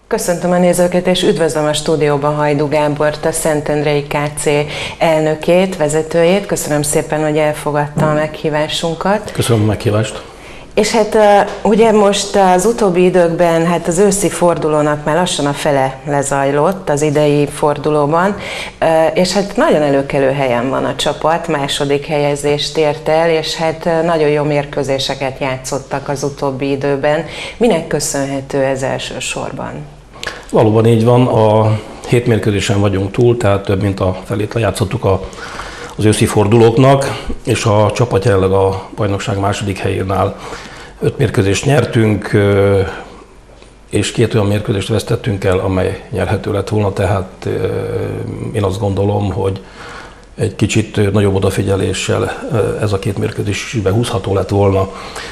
Köszöntöm a nézőket, és üdvözlöm a stúdióban Hajdú Gábort, a Szentendrei KC elnökét, vezetőjét. Köszönöm szépen, hogy elfogadta a meghívásunkat. Köszönöm a meghívást. És hát ugye most az utóbbi időkben az őszi fordulónak már lassan a fele lezajlott az idei fordulóban, és hát nagyon előkelő helyen van a csapat, második helyezést ért el, és hát nagyon jó mérkőzéseket játszottak az utóbbi időben. Minek köszönhető ez elsősorban? Valóban így van, a 7 mérkőzésen vagyunk túl, tehát több mint a felét lejátszottuk az őszi fordulóknak, és a csapat jelenleg a bajnokság második helyén áll. 5 mérkőzést nyertünk, és 2 olyan mérkőzést vesztettünk el, amely nyerhető lett volna, tehát én azt gondolom, hogy egy kicsit nagyobb odafigyeléssel ez a 2 mérkőzés is behúzható lett volna.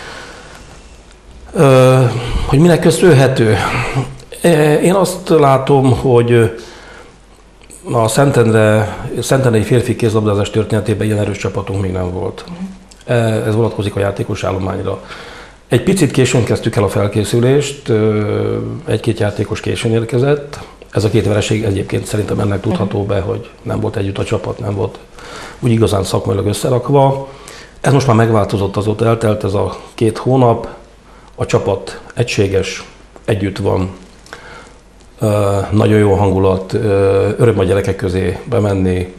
Hogy minek köszönhető? Én azt látom, hogy a szentendrei férfi kézlabdázás történetében ilyen erős csapatunk még nem volt. Ez vonatkozik a játékos állományra. Egy picit későn kezdtük el a felkészülést, 1-2 játékos későn érkezett. Ez a 2 vereség egyébként szerintem ennek tudható be, hogy nem volt együtt a csapat, nem volt úgy igazán szakmailag összerakva. Ez most már megváltozott, azóta eltelt ez a 2 hónap, a csapat egységes, együtt van. Nagyon jó hangulat, öröm a gyerekek közé bemenni,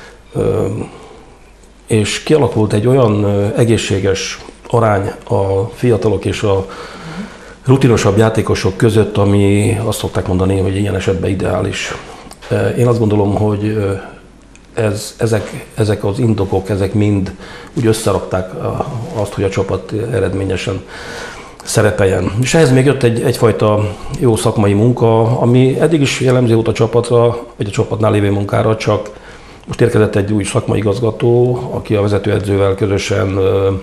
és kialakult egy olyan egészséges arány a fiatalok és a rutinosabb játékosok között, ami azt szokták mondani, hogy ilyen esetben ideális. Én azt gondolom, hogy ezek az indokok, ezek mind úgy összerakták azt, hogy a csapat eredményesen szerepeljen. És ehhez még jött egyfajta jó szakmai munka, ami eddig is jellemző volt a csapatra, vagy a csapatnál lévő munkára, csak most érkezett egy új szakmai igazgató, aki a vezetőedzővel közösen,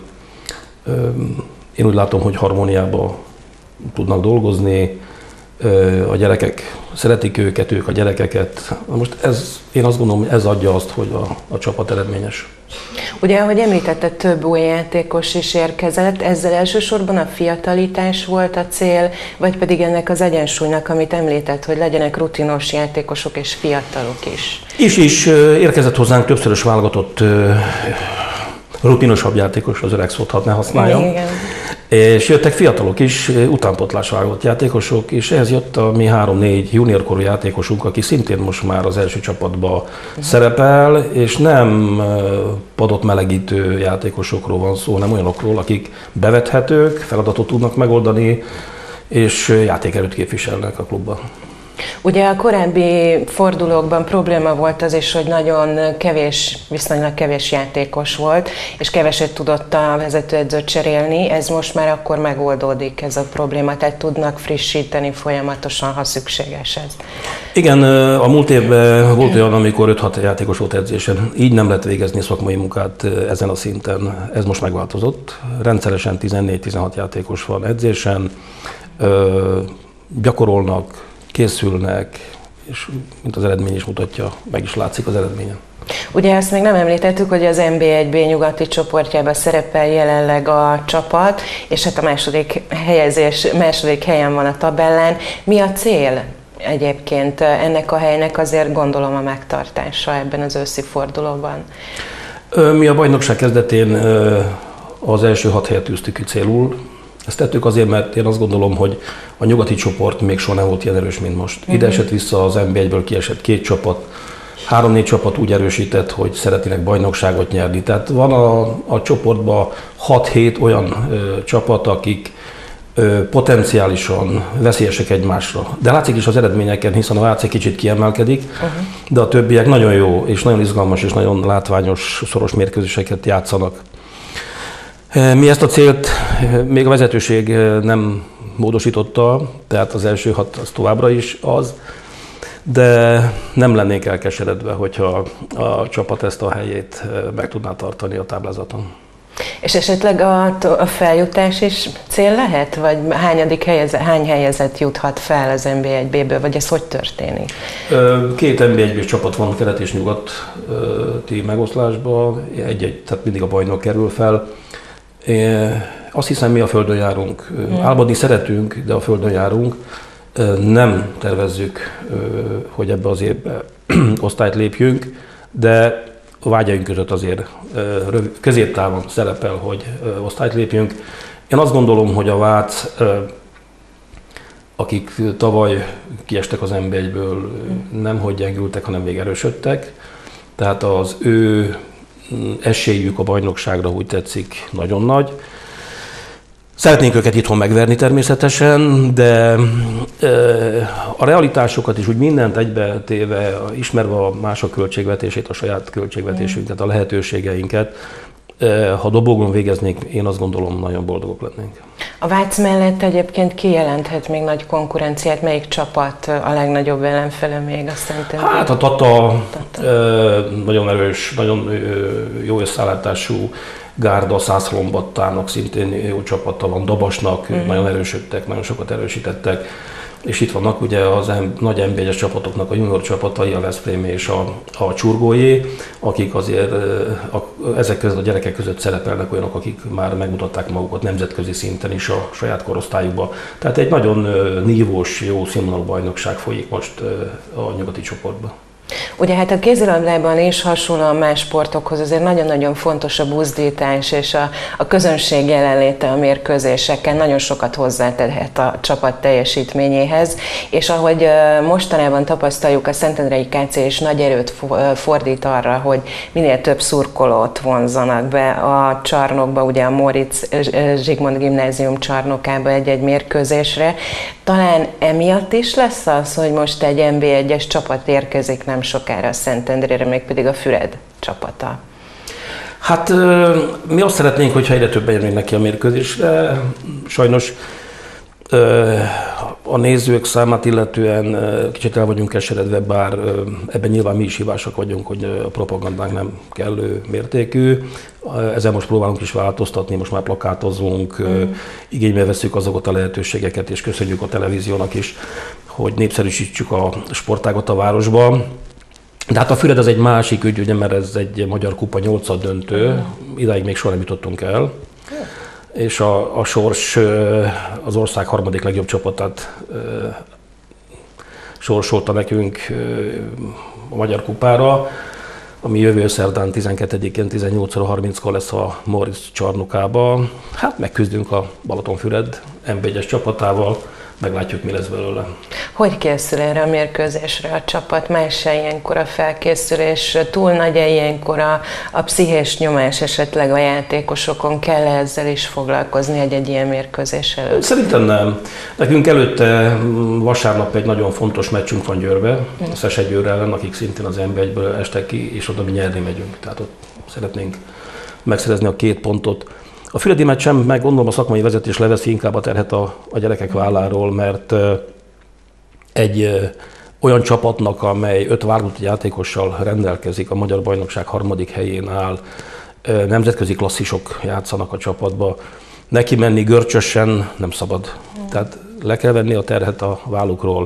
én úgy látom, hogy harmóniában tudnak dolgozni, a gyerekek szeretik őket, ők a gyerekeket. Most én azt gondolom, hogy ez adja azt, hogy a csapat eredményes. Ugye, ahogy említette, több új játékos is érkezett, ezzel elsősorban a fiatalitás volt a cél, vagy pedig ennek az egyensúlynak, amit említett, hogy legyenek rutinos játékosok és fiatalok is? Is érkezett hozzánk többszörös válogatott rutinosabb játékos, az öreg szót hadd ne használjam. Igen. És jöttek fiatalok is, utánpótlás válogatott játékosok, és ehhez jött a mi 3-4 juniorkorú játékosunk, aki szintén most már az első csapatban szerepel, és nem padot melegítő játékosokról van szó, hanem olyanokról, akik bevethetők, feladatot tudnak megoldani, és játékerőt képviselnek a klubban. Ugye a korábbi fordulókban probléma volt az is, hogy viszonylag kevés játékos volt, és keveset tudott a vezetőedző cserélni. Ez most már akkor megoldódik, ez a probléma, tehát tudnak frissíteni folyamatosan, ha szükséges ez. Igen, a múlt évben volt olyan, amikor 5-6 játékos volt edzésen. Így nem lehet végezni szakmai munkát ezen a szinten. Ez most megváltozott. Rendszeresen 14-16 játékos van edzésen, gyakorolnak, készülnek, és mint az eredmény is mutatja, meg is látszik az eredményen. Ugye azt még nem említettük, hogy az NB1B nyugati csoportjában szerepel jelenleg a csapat, és hát a második helyen van a tabellán. Mi a cél egyébként ennek a helynek, azért gondolom a megtartása ebben az őszi fordulóban? Mi a bajnokság kezdetén az első 6 helyet tűztük ki célul. Ezt tettük azért, mert én azt gondolom, hogy a nyugati csoport még soha nem volt ilyen erős, mint most. Ide esett vissza az NB1-ből kiesett 2 csapat, 3-4 csapat úgy erősített, hogy szeretnének bajnokságot nyerni. Tehát van a csoportban 6-7 olyan csapat, akik potenciálisan veszélyesek egymásra. De látszik is az eredményeken, hiszen a AC kicsit kiemelkedik, de a többiek nagyon jó, és nagyon izgalmas, és nagyon látványos, szoros mérkőzéseket játszanak. Mi ezt a célt még a vezetőség nem módosította, tehát az első 6 az továbbra is az, de nem lennénk elkeseredve, hogyha a csapat ezt a helyét meg tudná tartani a táblázaton. És esetleg a feljutás is cél lehet? Vagy hány helyezett juthat fel az NB1B-ből, vagy ez hogy történik? 2 NB1B-s csapat van kelet és nyugati megoszlásban, tehát mindig a bajnok kerül fel. Azt hiszem, mi a földön járunk. Álmodni szeretünk, de a földön járunk, Nem tervezzük, hogy ebbe az évbe osztályt lépjünk, de a vágyaink között azért középtávon szerepel, hogy osztályt lépjünk. Én azt gondolom, hogy a Vác, akik tavaly kiestek az NB1-ből, nem hogy gyengültek, hanem még erősödtek. Tehát az ő esélyük a bajnokságra, úgy tetszik, nagyon nagy. Szeretnénk őket itthon megverni természetesen, de a realitásokat is úgy mindent egybetéve, ismerve a mások költségvetését, a saját költségvetésünket, a lehetőségeinket, ha dobogón végeznék, én azt gondolom, nagyon boldogok lennénk. A Vác mellett egyébként kijelenthet még nagy konkurenciát, melyik csapat a legnagyobb ellenfele még a Szentendrén? Hát a Tata. Nagyon erős, nagyon jó összeállítású gárda, Szászlombattának szintén jó csapata van, Dabasnak, nagyon erősödtek, nagyon sokat erősítettek. És itt vannak ugye az nagy NB1-es csapatoknak a junior csapatai, a Veszprém és a Csurgójé, akik azért ezek között a gyerekek között szerepelnek olyanok, akik már megmutatták magukat nemzetközi szinten is a saját korosztályukban. Tehát egy nagyon nívós, jó színvonalú bajnokság folyik most a nyugati csoportban. Ugye hát a kézilabdában is hasonlóan más sportokhoz azért nagyon-nagyon fontos a buzdítás és a közönség jelenléte a mérkőzéseken, nagyon sokat hozzátehet a csapat teljesítményéhez, és ahogy mostanában tapasztaljuk, a Szentendrei KC is nagy erőt fordít arra, hogy minél több szurkolót vonzzanak be a csarnokba, ugye a Móricz Zsigmond gimnázium csarnokába egy-egy mérkőzésre. Talán emiatt is lesz az, hogy most egy NB1-es csapat érkezik nem sokára a Szentendrére, mégpedig a Füred csapata. Hát mi azt szeretnénk, hogyha egyre többen jönnénk neki a mérkőzésre. Sajnos a nézők számát illetően kicsit el vagyunk keseredve, bár ebben nyilván mi is hibásak vagyunk, hogy a propagandánk nem kellő mértékű. Ezzel most próbálunk is változtatni, most már plakátozunk, igénybe veszük azokat a lehetőségeket, és köszönjük a televíziónak is, hogy népszerűsítsük a sportágat a városban. De hát a Füred az egy másik ügy, ugye, mert ez egy Magyar Kupa 8-ad döntő, idáig még soha nem jutottunk el. És a sors az ország harmadik legjobb csapatát sorsolta nekünk a Magyar Kupára, ami jövő szerdán 12-én 18:30-kor lesz a Móricz csarnokában. Hát megküzdünk a Balatonfüred NB1-es csapatával, meglátjuk, mi lesz belőle. Hogy készül erre a mérkőzésre a csapat? Más-e ilyenkor a felkészülés? Túl nagy-e ilyenkor a pszichés nyomás esetleg a játékosokon? Kell ezzel is foglalkozni egy ilyen mérkőzés előtt? Szerintem nem. Nekünk előtte vasárnap egy nagyon fontos meccsünk van Győrbe, a Szesegyőr ellen, akik szintén az NB1-ből estek ki, és oda mi nyerni megyünk. Tehát ott szeretnénk megszerezni a 2 pontot. A füredi meccsen meg gondolom a szakmai vezetés leveszi inkább a terhet a gyerekek válláról, mert egy olyan csapatnak, amely 5 válogatott játékossal rendelkezik, a Magyar Bajnokság 3. helyén áll, nemzetközi klasszisok játszanak a csapatba, neki menni görcsösen nem szabad. Tehát le kell venni a terhet a vállukról.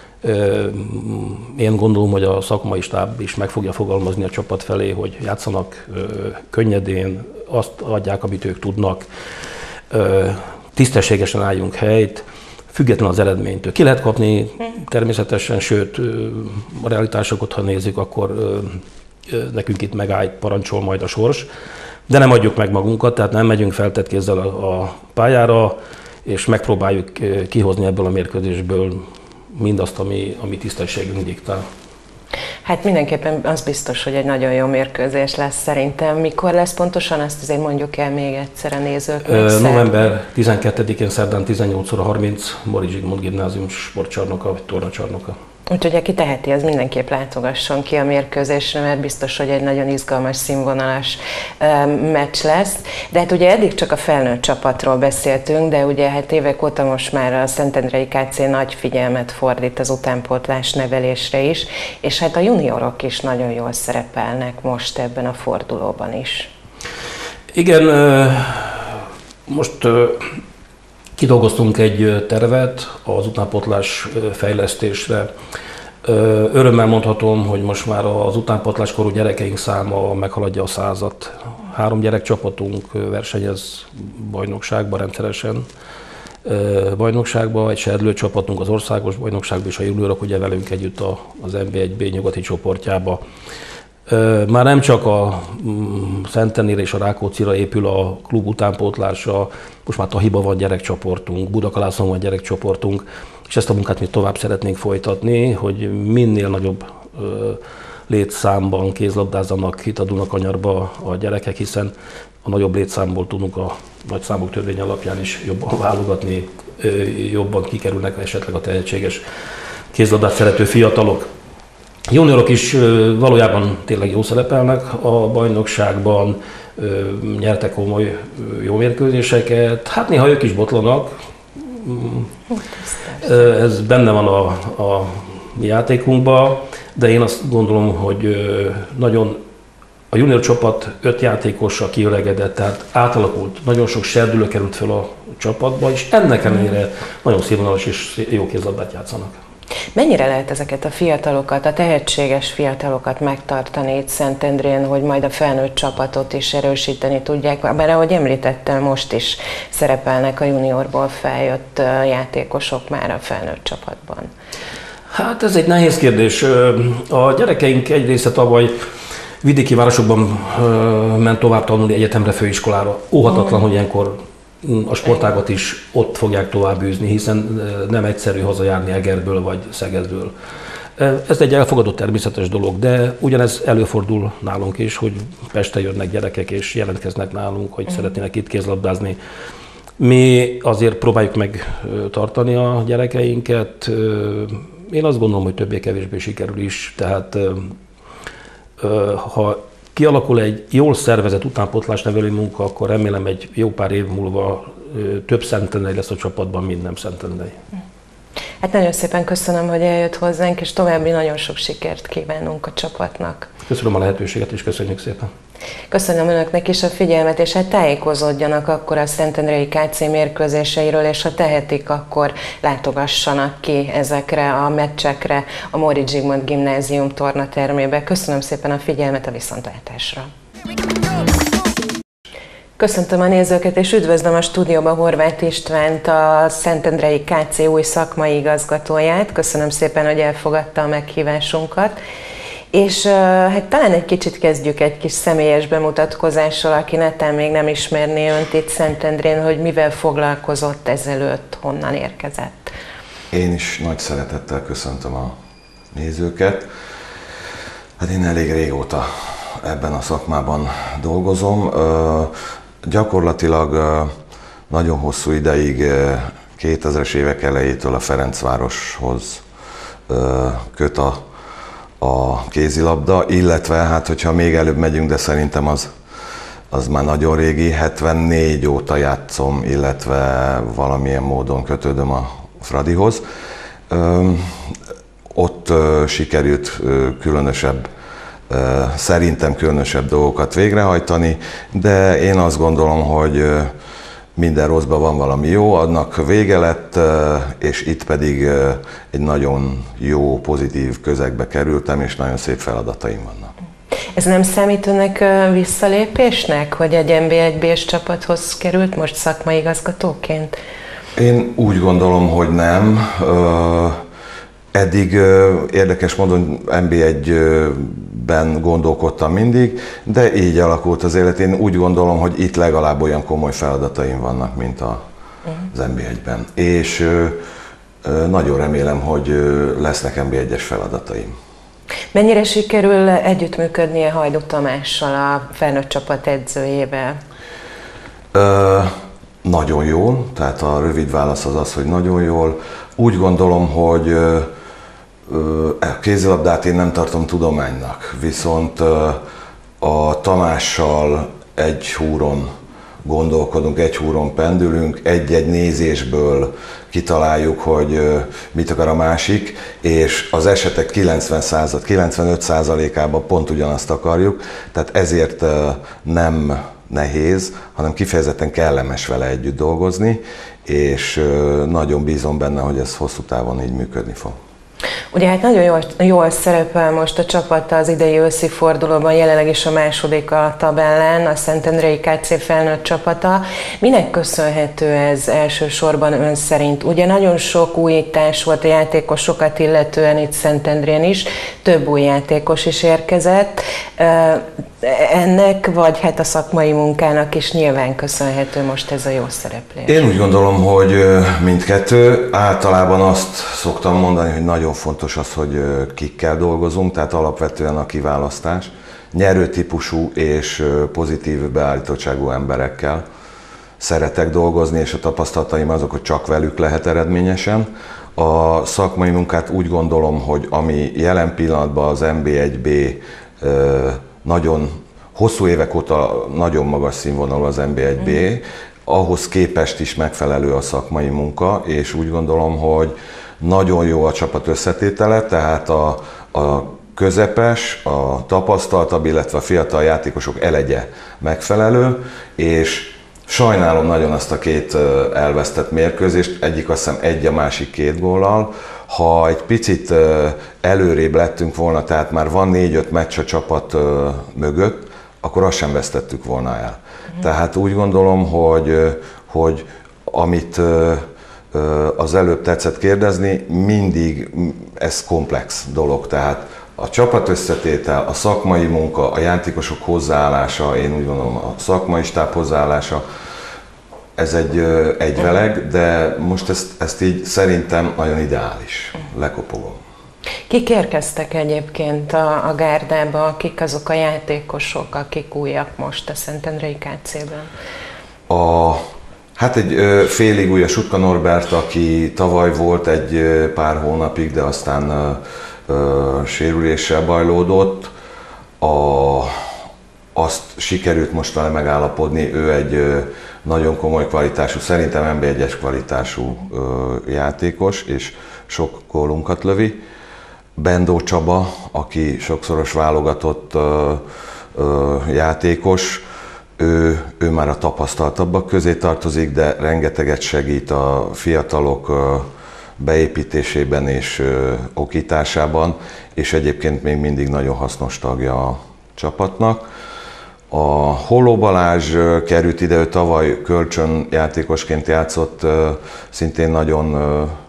Én gondolom, hogy a szakmai stáb is meg fogja fogalmazni a csapat felé, hogy játszanak könnyedén, azt adják, amit ők tudnak, tisztességesen álljunk helyt, független az eredménytől. Ki lehet kapni természetesen, sőt, a realitásokat, ha nézzük, akkor nekünk itt megáll, parancsol majd a sors, de nem adjuk meg magunkat, tehát nem megyünk feltett kézzel a pályára, és megpróbáljuk kihozni ebből a mérkőzésből mindazt, ami tisztességünk diktál. Hát mindenképpen az biztos, hogy egy nagyon jó mérkőzés lesz szerintem. Mikor lesz pontosan, azt azért mondjuk el még egyszer a nézőknek. November 12-én szerdán 18:30 Móricz Zsigmond gimnázium sportcsarnoka vagy tornacsarnoka. Úgyhogy aki teheti, az mindenképp látogasson ki a mérkőzésre, mert biztos, hogy egy nagyon izgalmas, színvonalas meccs lesz. De hát ugye eddig csak a felnőtt csapatról beszéltünk, de ugye hát évek óta most már a Szentendrei KC nagy figyelmet fordít az utánpótlás nevelésre is, és hát a juniorok is nagyon jól szerepelnek most ebben a fordulóban is. Igen, most kidolgoztunk egy tervet az utánpótlás fejlesztésre. Örömmel mondhatom, hogy most már az utánpótláskorú gyerekeink száma meghaladja a 100-at. 3 gyerekcsapatunk versenyez bajnokságban rendszeresen. bajnokságba, egy serdülő csapatunk az országos bajnokságban, és a juniorok ugye velünk együtt az NB1B nyugati csoportjába. Már nem csak a Szentendrére és a Rákóczira épül a klub utánpótlása, most már Tahiba van gyerekcsoportunk, Budakalászon van gyerekcsoportunk, és ezt a munkát mi tovább szeretnénk folytatni, hogy minél nagyobb létszámban kézlabdázzanak itt a Dunakanyarba a gyerekek, hiszen a nagyobb létszámból tudunk a nagy számok törvény alapján is jobban válogatni, jobban kikerülnek esetleg a tehetséges kézlabdát szerető fiatalok. Juniorok is valójában tényleg jó szerepelnek a bajnokságban, nyertek komoly jó mérkőzéseket, hát néha ők is botlanak, ez benne van a játékunkban, de én azt gondolom, hogy nagyon a junior csapat 5 játékossal kiöregedett, tehát átalakult, nagyon sok serdülő került fel a csapatba, és ennek ellenére nagyon színvonalas és jó kézlabdát játszanak. Mennyire lehet ezeket a fiatalokat, a tehetséges fiatalokat megtartani itt Szentendrén, hogy majd a felnőtt csapatot is erősíteni tudják? Bár ahogy említettem, most is szerepelnek a juniorból feljött játékosok már a felnőtt csapatban. Hát ez egy nehéz kérdés. A gyerekeink egy része tavaly vidéki városokban ment tovább tanulni egyetemre, főiskolára. Óhatatlan, hogy ilyenkor a sportágat is ott fogják tovább űzni, hiszen nem egyszerű hazajárni Egerből vagy Szegedből. Ez egy elfogadott természetes dolog, de ugyanez előfordul nálunk is, hogy Pestre jönnek gyerekek és jelentkeznek nálunk, hogy szeretnének itt kézlabdázni. Mi azért próbáljuk meg tartani a gyerekeinket. Én azt gondolom, hogy többé-kevésbé sikerül is, tehát ha kialakul egy jól szervezett utánpótlás nevelő munka, akkor remélem egy jó pár év múlva több szentendrei lesz a csapatban, mint nem szentendrei. Hát nagyon szépen köszönöm, hogy eljött hozzánk, és további nagyon sok sikert kívánunk a csapatnak. Köszönöm a lehetőséget, és köszönjük szépen. Köszönöm önöknek is a figyelmet, és hát tájékozódjanak akkor a szentendrei KC mérkőzéseiről, és ha tehetik, akkor látogassanak ki ezekre a meccsekre a Móricz Zsigmond Gimnázium tornatermébe. Köszönöm szépen a figyelmet, a viszontlátásra! Köszöntöm a nézőket, és üdvözlöm a stúdióban Horváth Istvánt, a szentendrei KC új szakmai igazgatóját. Köszönöm szépen, hogy elfogadta a meghívásunkat. És hát talán egy kicsit kezdjük egy kis személyes bemutatkozással, aki netán még nem ismerné önt itt Szentendrén, hogy mivel foglalkozott ezelőtt, honnan érkezett. Én is nagy szeretettel köszöntöm a nézőket. Hát én elég régóta ebben a szakmában dolgozom. Gyakorlatilag nagyon hosszú ideig, 2000-es évek elejétől a Ferencvároshoz köt a kézilabda, illetve hát hogyha még előbb megyünk, de szerintem az már nagyon régi, 74 óta játszom, illetve valamilyen módon kötődöm a Fradihoz. Ott sikerült szerintem különösebb dolgokat végrehajtani, de én azt gondolom, hogy minden rosszban van valami jó, annak vége lett, és itt pedig egy nagyon jó, pozitív közegbe kerültem, és nagyon szép feladataim vannak. Ez nem számít önnek visszalépésnek, hogy egy NB1B-s csapathoz került most szakmai igazgatóként? Én úgy gondolom, hogy nem. Eddig érdekes módon NB1-ben gondolkodtam mindig, de így alakult az élet. Én úgy gondolom, hogy itt legalább olyan komoly feladataim vannak, mint az NB1-ben. És nagyon remélem, hogy lesznek NB1-es feladataim. Mennyire sikerül együttműködnie Hajdú Tamással, a felnőtt csapat edzőjével? Nagyon jól, tehát a rövid válasz az, hogy nagyon jól. Úgy gondolom, hogy a kézilabdát én nem tartom tudománynak, viszont a Tamással egy húron gondolkodunk, egy húron pendülünk, egy-egy nézésből kitaláljuk, hogy mit akar a másik, és az esetek 95%-ában pont ugyanazt akarjuk, tehát ezért nem nehéz, hanem kifejezetten kellemes vele együtt dolgozni, és nagyon bízom benne, hogy ez hosszú távon így működni fog. Ugye hát nagyon jól szerepel most a csapata az idei őszi fordulóban, jelenleg is a második a tabellán, a Szentendrei KC felnőtt csapata. Minek köszönhető ez elsősorban ön szerint? Ugye nagyon sok újítás volt a játékosokat illetően itt Szentendrén is, több új játékos is érkezett. Ennek, vagy hát a szakmai munkának is nyilván köszönhető most ez a jó szereplés? Én úgy gondolom, hogy mindkettő. Általában azt szoktam mondani, hogy nagyon fontos az, hogy kikkel dolgozunk, tehát alapvetően a kiválasztás. Nyerő típusú és pozitív beállítottságú emberekkel szeretek dolgozni, és a tapasztalataim azok, hogy csak velük lehet eredményesen. A szakmai munkát úgy gondolom, hogy ami jelen pillanatban az NB1B nagyon hosszú évek óta nagyon magas színvonalú az NB1B, ahhoz képest is megfelelő a szakmai munka, és úgy gondolom, hogy nagyon jó a csapat összetétele, tehát a közepes, a tapasztaltabb, illetve a fiatal játékosok elegye megfelelő, és sajnálom nagyon azt a két elvesztett mérkőzést, egyik azt hiszem egy, a másik 2 góllal. Ha egy picit előrébb lettünk volna, tehát már van 4-5 meccs a csapat mögött, akkor azt sem vesztettük volna el. Tehát úgy gondolom, hogy amit az előbb tetszett kérdezni, mindig ez komplex dolog. Tehát a csapat összetétel, a szakmai munka, a játékosok hozzáállása, én úgy gondolom a szakmai stáb hozzáállása, ez egy egyveleg, de most ezt így szerintem nagyon ideális. Lekopogom. Kik érkeztek egyébként a gárdába, kik azok a játékosok, akik újak most a Szentendrei KC-ben? Hát egy félig új a Sutka Norbert, aki tavaly volt egy pár hónapig, de aztán sérüléssel bajlódott. Azt sikerült most vele megállapodni, ő egy nagyon komoly kvalitású, szerintem NB1-es kvalitású játékos, és sok gólunkat lövi. Bendó Csaba, aki sokszoros válogatott játékos, ő már a tapasztaltabbak közé tartozik, de rengeteget segít a fiatalok beépítésében és okításában, és egyébként még mindig nagyon hasznos tagja a csapatnak. A Holló Balázs került ide, ő tavaly kölcsönjátékosként játszott, szintén nagyon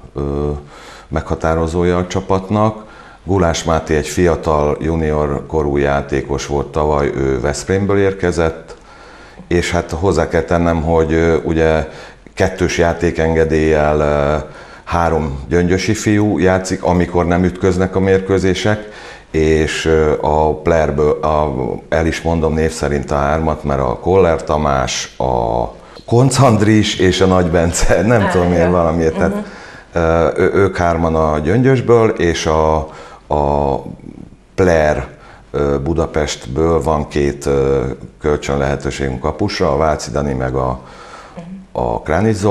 meghatározója a csapatnak. Gulás Máté egy fiatal junior korú játékos volt tavaly, ő Veszprémből érkezett, és hát hozzá kell tennem, hogy ugye 2 játékengedéllyel 3 gyöngyösi fiú játszik, amikor nem ütköznek a mérkőzések, és a Plerből, el is mondom név szerint a 3-at, mert a Koller Tamás, a Koncz Andris és a Nagy Bence, nem tudom miért valamiért, tehát ők 3-an a Gyöngyösből, és a Pler Budapestből van 2 kölcsön lehetőségünk kapusra, a Váci Dani meg a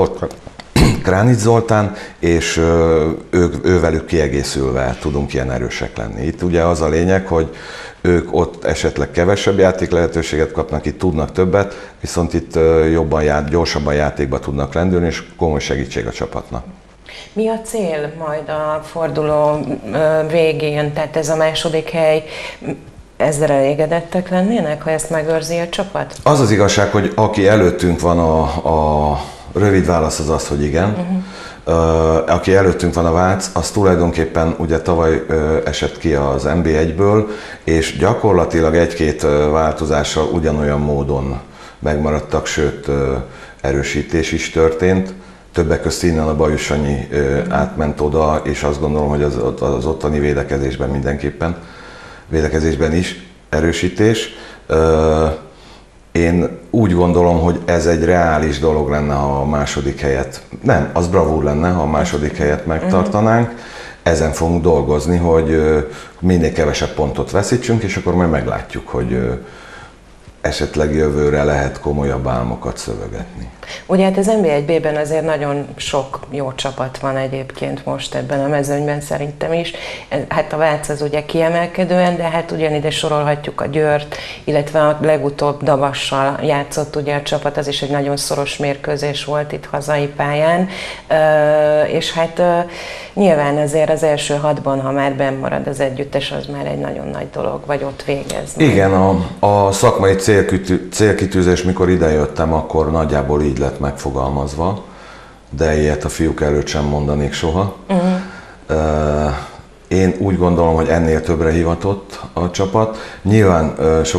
Kránics Zoltán, és ővelük kiegészülve tudunk ilyen erősek lenni. Itt ugye az a lényeg, hogy ők ott esetleg kevesebb játék lehetőséget kapnak, itt tudnak többet, viszont itt gyorsabban játékba tudnak lendülni, és komoly segítség a csapatnak. Mi a cél majd a forduló végén, tehát ez a második hely? Ezzel elégedettek lennének, ha ezt megőrzi a csapat? Az az igazság, hogy aki előttünk van, a rövid válasz az az, hogy igen. Aki előttünk van, a Vác, az tulajdonképpen ugye tavaly esett ki az NB1-ből, és gyakorlatilag 1-2 változással ugyanolyan módon megmaradtak, sőt erősítés is történt. Többek közt innen a Bajus Sanyi átment oda, és azt gondolom, hogy az ottani védekezésben mindenképpen, védekezésben is erősítés. Én úgy gondolom, hogy ez egy reális dolog lenne, ha a második helyet, nem, az bravúr lenne, ha a második helyet megtartanánk. Ezen fogunk dolgozni, hogy minél kevesebb pontot veszítsünk, és akkor majd meglátjuk, hogy esetleg jövőre lehet komolyabb álmokat szövegetni. Ugye hát az NB1B-ben azért nagyon sok jó csapat van egyébként most ebben a mezőnyben szerintem is. Hát a Vác az ugye kiemelkedően, de hát ugyanide sorolhatjuk a Győrt, illetve a legutóbb Davassal játszott ugye a csapat, az is egy nagyon szoros mérkőzés volt itt hazai pályán, és hát nyilván azért az első 6-ban, ha már benn marad az együttes, az már egy nagyon nagy dolog, vagy ott végezni. Igen, a szakmai célkitűzés, mikor idejöttem, akkor nagyjából így lett megfogalmazva, de ilyet a fiúk előtt sem mondanék soha. Én úgy gondolom, hogy ennél többre hivatott a csapat. Nyilván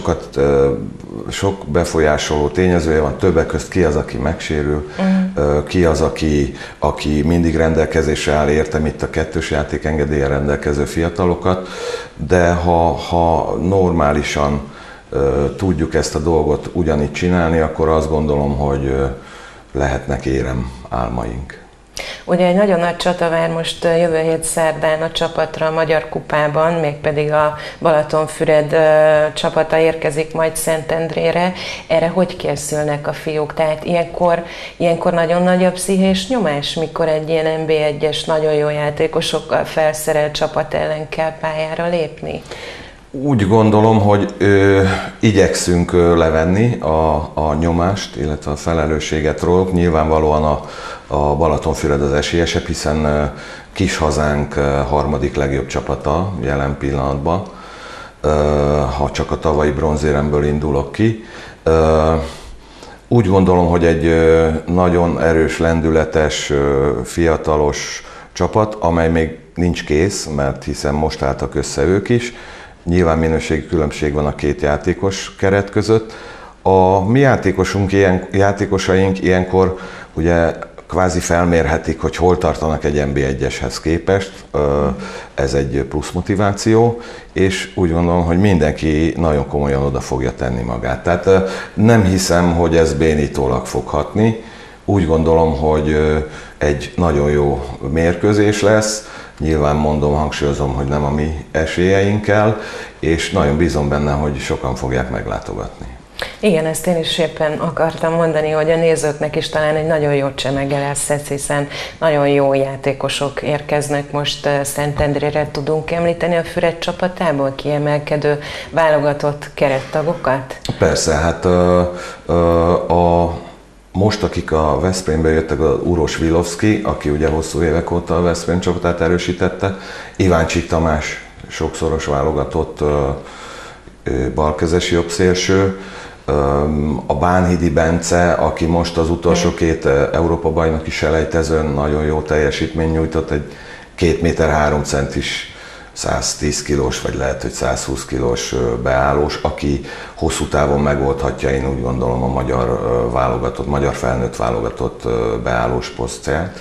sok befolyásoló tényezője van, többek közt ki az, aki megsérül, ki az, aki mindig rendelkezésre áll, értem itt a kettős játékengedéllyel rendelkező fiatalokat, de ha normálisan tudjuk ezt a dolgot ugyanígy csinálni, akkor azt gondolom, hogy lehetnek érem álmaink. Ugye egy nagyon nagy csata vár most jövő hét szerdán a csapatra a Magyar Kupában, mégpedig a Balatonfüred csapata érkezik majd Szentendrére. Erre hogy készülnek a fiúk? Tehát ilyenkor nagyon nagy a pszichés nyomás, mikor egy ilyen NB1-es nagyon jó játékosokkal felszerelt csapat ellen kell pályára lépni? Úgy gondolom, hogy igyekszünk levenni a nyomást, illetve a felelősséget róluk. Nyilvánvalóan a Balatonfüred az esélyesebb, hiszen kis hazánk harmadik legjobb csapata jelen pillanatban, ha csak a tavalyi bronzéremből indulok ki. Úgy gondolom, hogy egy nagyon erős, lendületes, fiatalos csapat, amely még nincs kész, mert hiszen most álltak össze ők is. Nyilván minőségi különbség van a két játékos keret között. A mi játékosaink ilyenkor ugye kvázi felmérhetik, hogy hol tartanak egy NB1-eshez képest. Ez egy plusz motiváció, és úgy gondolom, hogy mindenki nagyon komolyan oda fogja tenni magát. Tehát nem hiszem, hogy ez bénítólag fog hatni. Úgy gondolom, hogy egy nagyon jó mérkőzés lesz. Nyilván hangsúlyozom, hogy nem a mi esélyeinkkel, és nagyon bízom benne, hogy sokan fogják meglátogatni. Igen, ezt én is éppen akartam mondani, hogy a nézőknek is talán egy nagyon jó csemege lesz ez, hiszen nagyon jó játékosok érkeznek most Szentendrére. Tudunk említeni a Füred csapatából kiemelkedő válogatott kerettagokat? Persze, hát most, akik a Veszprémbe jöttek, az Uros Vilovszki, aki ugye hosszú évek óta a Veszprém csapatát erősítette, Iváncsik Tamás, sokszoros válogatott balkezes jobbszélső, a Bánhidi Bence, aki most az utolsó két Európa-bajnoki selejtezőn nagyon jó teljesítményt nyújtott, egy 2 méter 3 centis 110 kilós, vagy lehet, hogy 120 kilós beállós, aki hosszú távon megoldhatja, én úgy gondolom, a magyar felnőtt válogatott beállós posztját.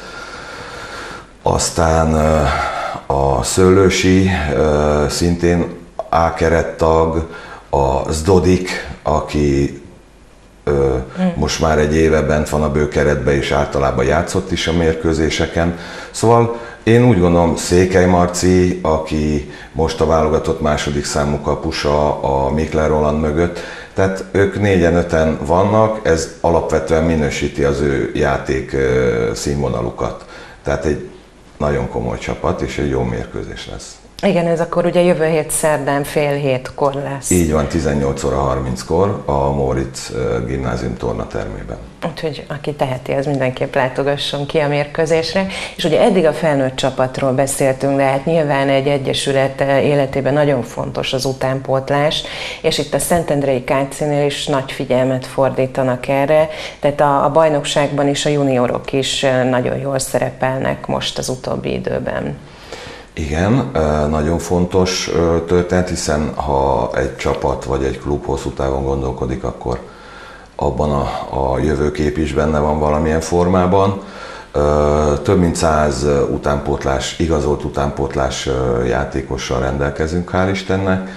Aztán a Szőlősi, szintén A kerettag, a Zdodik, aki most már egy éve bent van a bőkeretben, és általában játszott is a mérkőzéseken. Szóval én úgy gondolom, Székely Marci, aki most a válogatott második számú kapusa a Mikler Roland mögött, tehát ők 4-5-en vannak, ez alapvetően minősíti az ő játék színvonalukat. Tehát egy nagyon komoly csapat, és egy jó mérkőzés lesz. Igen, ez akkor ugye jövő hét szerdán 6:30 lesz. Így van, 18 óra 30-kor a Móricz gimnázium tornatermében. Úgyhogy aki teheti, az mindenképp látogasson ki a mérkőzésre. És ugye eddig a felnőtt csapatról beszéltünk, de hát nyilván egy egyesület életében nagyon fontos az utánpótlás, és itt a Szentendrei KC-nél is nagy figyelmet fordítanak erre, tehát a bajnokságban is a juniorok is nagyon jól szerepelnek most az utóbbi időben. Igen, nagyon fontos történet, hiszen ha egy csapat vagy egy klub hosszú távon gondolkodik, akkor abban a jövőkép is benne van valamilyen formában. Több mint 100 utánpótlás, igazolt utánpótlás játékossal rendelkezünk, hál' Istennek.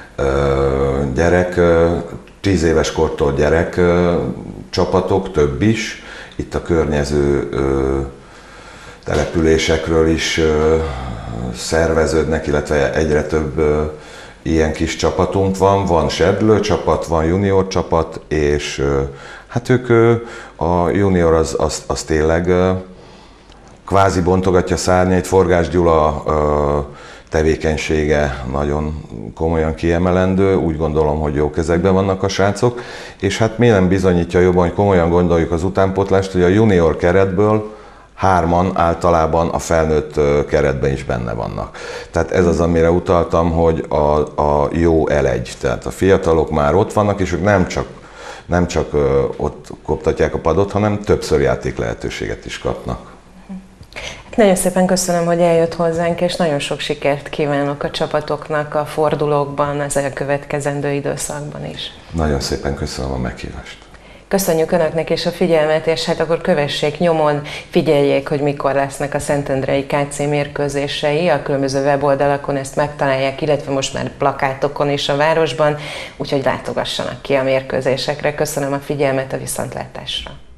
10 éves kortól gyerek csapatok, több is. Itt a környező településekről is szerveződnek, illetve egyre több ilyen kis csapatunk van serdülő csapat, van junior csapat, és hát ők, a junior az tényleg kvázi bontogatja szárnyait. Forgás Gyula tevékenysége nagyon komolyan kiemelendő, úgy gondolom, hogy jó kezekben vannak a srácok, és hát miért bizonyítja jobban, hogy komolyan gondoljuk az utánpótlást, hogy a junior keretből 3-an általában a felnőtt keretben is benne vannak. Tehát ez az, amire utaltam, hogy a jó elegy, tehát a fiatalok már ott vannak, és ők nem csak ott koptatják a padot, hanem többször játék lehetőséget is kapnak. Nagyon szépen köszönöm, hogy eljött hozzánk, és nagyon sok sikert kívánok a csapatoknak a fordulókban, az elkövetkezendő időszakban is. Nagyon szépen köszönöm a meghívást. Köszönjük Önöknek és a figyelmet, és hát akkor kövessék nyomon, figyeljék, hogy mikor lesznek a Szentendrei KC mérkőzései. A különböző weboldalakon ezt megtalálják, illetve most már plakátokon is a városban, úgyhogy látogassanak ki a mérkőzésekre. Köszönöm a figyelmet, a viszontlátásra!